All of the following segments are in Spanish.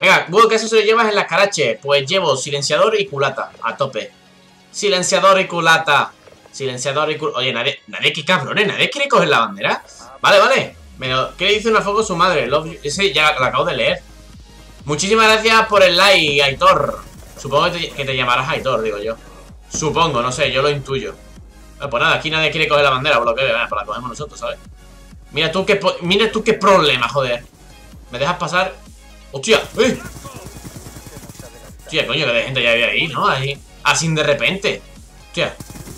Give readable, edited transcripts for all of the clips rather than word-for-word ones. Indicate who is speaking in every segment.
Speaker 1: Venga, bueno, ¿qué eso llevas en las caraches? Pues llevo silenciador y culata, a tope. Silenciador y culata. Silenciador y culata. Oye, nadie, qué cabrones, nadie quiere coger la bandera. Vale, vale. ¿Qué le dice una foco su madre? Ese ya lo acabo de leer. Muchísimas gracias por el like, Aitor. Supongo que te llamarás Aitor, digo yo. Supongo, no sé, yo lo intuyo. Pues nada, aquí nadie quiere coger la bandera, por lo que vea, pues la cogemos nosotros, ¿sabes? Mira tú qué problema, joder. ¿Me dejas pasar? ¡Hostia! ¡Eh! Hostia, coño, que de gente ya había ahí, ¿no? Ahí, así de repente. Hostia.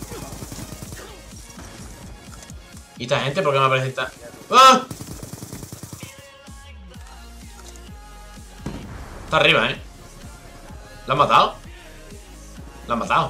Speaker 1: ¿Y esta gente por qué me aparece esta? ¡Ah! Está arriba, ¿eh? ¿La han matado? La han matado.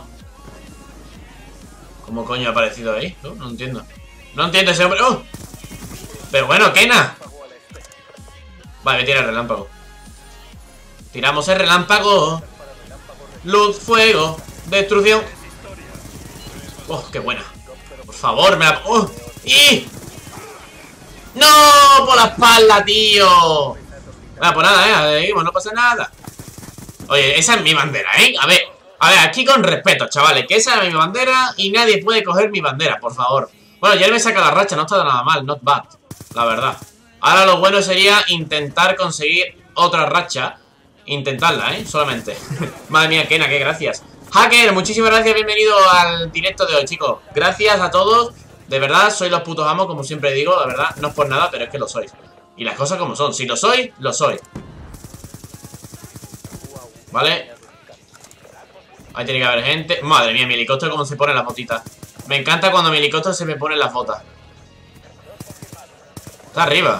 Speaker 1: ¿Cómo coño ha aparecido ahí? No entiendo. No entiendo ese hombre. ¡Oh! Pero bueno, Kena. Vale, voy a tirar el relámpago. Tiramos el relámpago. Luz, fuego, destrucción. ¡Oh, qué buena! Por favor, me la... ¡Oh! ¡Y! ¡No! ¡Por la espalda, tío! Nada, pues nada, seguimos, no pasa nada. Oye, esa es mi bandera, ¿eh? A ver, aquí con respeto, chavales. Que esa es mi bandera y nadie puede coger mi bandera, por favor. Bueno, ya me saca la racha, no está nada mal, not bad. La verdad. Ahora lo bueno sería intentar conseguir otra racha. Intentarla, solamente. Madre mía, Kena, qué gracias. Hacker, muchísimas gracias, bienvenido al directo de hoy, chicos. Gracias a todos. De verdad, sois los putos amos, como siempre digo. La verdad, no es por nada, pero es que lo sois. Y las cosas como son. Si lo sois, lo sois. Vale. Ahí tiene que haber gente. Madre mía, mi helicóptero cómo se pone las botitas. Me encanta cuando mi helicóptero se me pone las botas. Está arriba.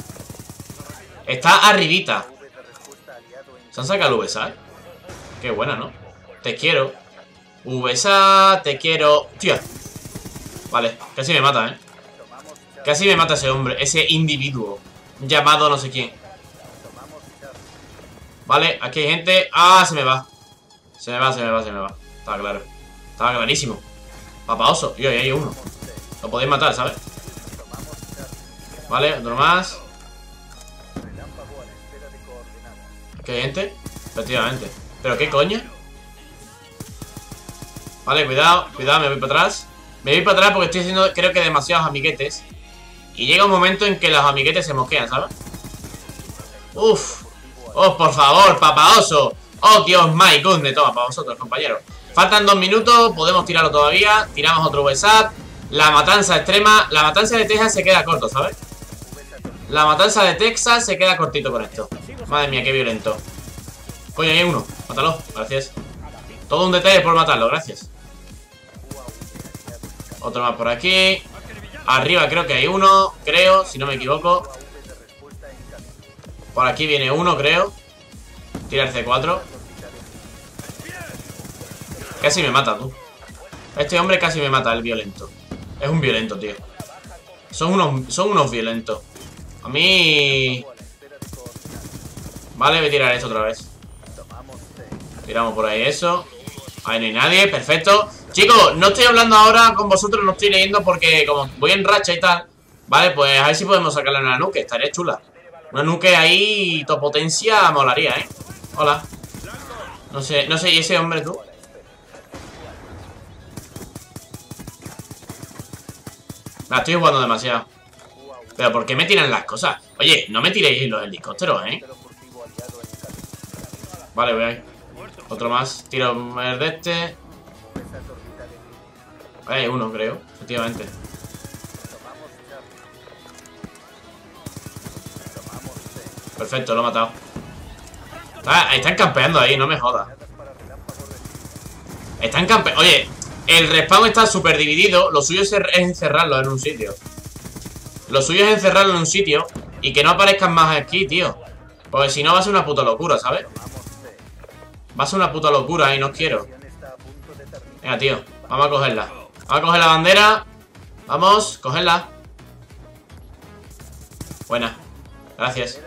Speaker 1: Está arribita. ¿Se han sacado el VSA? Qué buena, ¿no? Te quiero. VSA, te quiero. Hostia. Vale, casi me mata, ¿eh? Casi me mata ese hombre, ese individuo llamado no sé quién. Vale, aquí hay gente. Ah, se me va. Se me va. Estaba claro. Estaba clarísimo. Papaoso. Y ahí hay uno. Lo podéis matar, ¿sabes? Vale, otro más. ¿Qué hay gente? Efectivamente. ¿Pero qué coño? Vale, cuidado, me voy para atrás. Me voy para atrás porque estoy haciendo, creo que demasiados amiguetes. Y llega un momento en que los amiguetes se mosquean, ¿sabes? Uf. Oh, por favor, papaoso. Oh, Dios, my goodness. Toma, para vosotros, compañeros. Faltan 2 minutos, podemos tirarlo todavía. Tiramos otro WhatsApp. La matanza extrema. La matanza de Texas se queda corto, ¿sabes? La matanza de Texas se queda cortito con esto. Madre mía, qué violento. Coño, hay uno. Mátalo, gracias. Todo un detalle por matarlo, gracias. Otro más por aquí. Arriba creo que hay uno, creo, si no me equivoco. Por aquí viene uno, creo. Tira el C4. Casi me mata, tú. Este hombre casi me mata, el violento. Es un violento, tío. Son unos violentos. A mí... Vale, voy a tirar esto otra vez. Tiramos por ahí eso. Ahí no hay nadie, perfecto. Chicos, no estoy hablando ahora con vosotros, no estoy leyendo porque como voy en racha y tal. Vale, pues a ver si podemos sacarle una nuke, estaría chula. Una nuke ahí, topotencia, molaría, ¿eh? Hola. No sé, ¿y ese hombre tú? La estoy jugando demasiado. Pero ¿por qué me tiran las cosas? Oye, no me tiréis los helicópteros, ¿eh? Vale, voy ahí. Otro más. Tiro el de este. Hay uno, creo. Efectivamente. Perfecto, lo he matado. Están campeando ahí, no me jodas. Están campeando. Oye, el respawn está súper dividido. Lo suyo es encerrarlo en un sitio. Lo suyo es encerrarlo en un sitio y que no aparezcan más aquí, tío. Porque si no va a ser una puta locura, ¿sabes? Va a ser una puta locura y no quiero. Venga, tío, vamos a cogerla. Vamos a coger la bandera. Vamos, cogerla. Buena, gracias.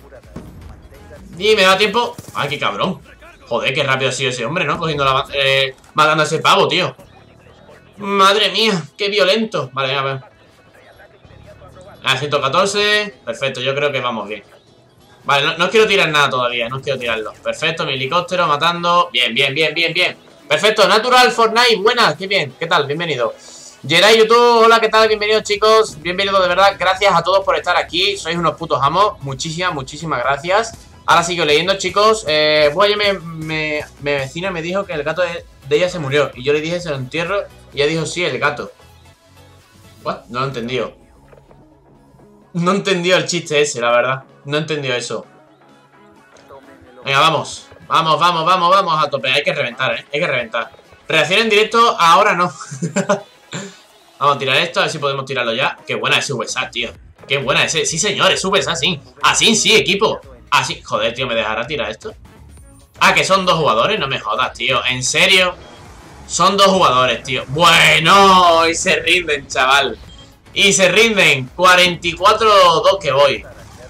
Speaker 1: Y me da tiempo. Ay, qué cabrón. Joder, qué rápido ha sido ese hombre, ¿no? Cogiendo la matando a ese pavo, tío. Madre mía, qué violento. Vale, a ver. 114. Perfecto, yo creo que vamos bien. Vale, no quiero tirar nada todavía. No quiero tirarlo. Perfecto, mi helicóptero matando. Bien, bien, bien, bien, bien. Perfecto, Natural Fortnite, buenas, qué bien, ¿qué tal? Bienvenido. Jedi YouTube, hola, ¿qué tal? Bienvenidos, chicos. Bienvenidos, de verdad, gracias a todos por estar aquí. Sois unos putos amos. Muchísimas gracias. Ahora sigo leyendo, chicos. Mi vecina me dijo que el gato de ella se murió. Y yo le dije, se lo entierro. Y ella dijo, sí, el gato. ¿What? No lo he entendido. No he entendido el chiste ese, la verdad. No he entendido eso. Venga, vamos. Vamos a tope. Hay que reventar, Hay que reventar. Reacción en directo, ahora no. Vamos a tirar esto, a ver si podemos tirarlo ya. Qué buena es VSAT, tío. Qué buena es. Sí, señor, es VSAT, sí. Así, sí, equipo. Así. Joder, tío, ¿me dejará tirar esto? Ah, que son dos jugadores. No me jodas, tío. ¿En serio? Son dos jugadores, tío. Bueno, y se rinden, chaval. Y se rinden. 44-2 que voy.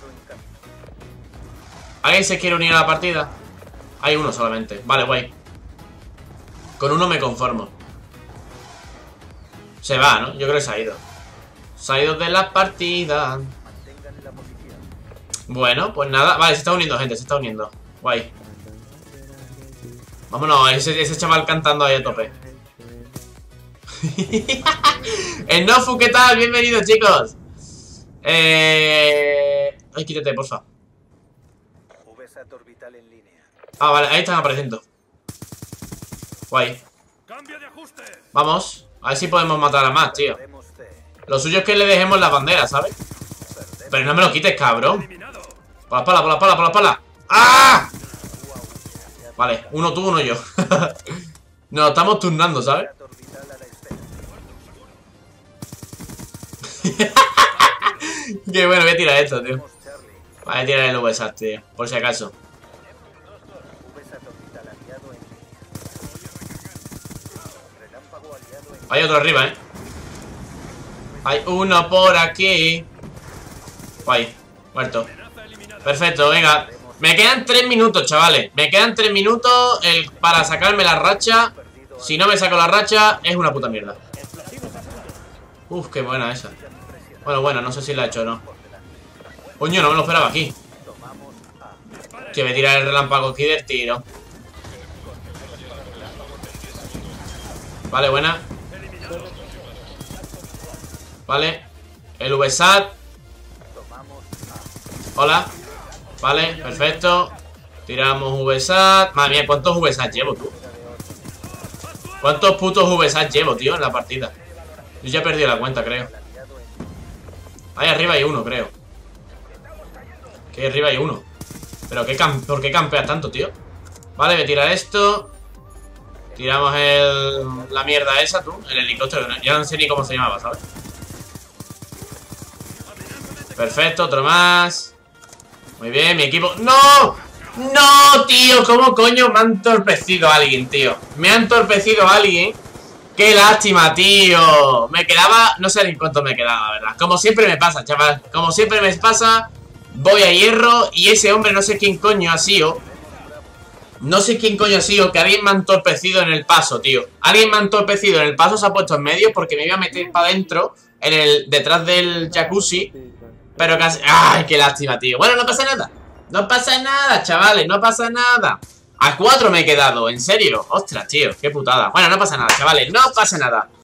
Speaker 1: ¿Alguien se quiere unir a la partida? Hay uno solamente. Vale, guay. Con uno me conformo. Se va, ¿no? Yo creo que se ha ido. Se ha ido de la partida. Bueno, pues nada. Vale, se está uniendo gente, se está uniendo. Guay. Vámonos, ese chaval cantando ahí a tope. El Nofu, ¿qué tal? Bienvenidos, chicos. Ay, quítate, porfa. Ah, vale, ahí están apareciendo. Guay. Vamos, a ver si podemos matar a más, tío. Lo suyo es que le dejemos las banderas, ¿sabes? Pero no me lo quites, cabrón. Por la pala, por la pala, por la pala. ¡Ah! Vale, uno tú, uno yo. Nos estamos turnando, ¿sabes? Qué bueno, voy a tirar esto, tío. Voy a tirar el VSAT, tío, por si acaso. Hay otro arriba, Hay uno por aquí. Guay, muerto. Perfecto, venga. Me quedan 3 minutos, chavales. Me quedan 3 minutos para sacarme la racha. Si no me saco la racha, es una puta mierda. Uf, qué buena esa. Bueno, no sé si la he hecho o no. Coño, no me lo esperaba aquí. Que me tira el relámpago aquí del tiro. Vale, buena. Vale. El VSAT. Hola. Vale, perfecto. Tiramos VSAT. Madre mía, ¿cuántos VSAT llevo, tú? ¿Cuántos putos VSAT llevo, tío, en la partida? Yo ya he perdido la cuenta, creo. Ahí arriba hay uno, creo. Que ahí arriba hay uno. Pero ¿por qué campeas tanto, tío? Vale, voy a tirar esto. Tiramos la mierda esa, tú. El helicóptero. Ya no sé ni cómo se llamaba, ¿sabes? Perfecto, otro más. Muy bien, mi equipo. ¡No! ¡No, tío! ¿Cómo coño me ha entorpecido alguien, tío? Me ha entorpecido alguien. ¡Qué lástima, tío! Me quedaba... No sé ni cuánto me quedaba, la verdad. Como siempre me pasa, chaval. Como siempre me pasa. Voy a hierro y ese hombre no sé quién coño ha sido. No sé quién coño ha sido. Que alguien me ha entorpecido en el paso, tío. Alguien me ha entorpecido en el paso. Se ha puesto en medio porque me iba a meter para adentro. Detrás del jacuzzi. Pero casi... ¡Ay, qué lástima, tío! Bueno, no pasa nada. No pasa nada, chavales. No pasa nada. A 4 me he quedado, en serio. Ostras, tío, qué putada. Bueno, no pasa nada, chavales, no pasa nada.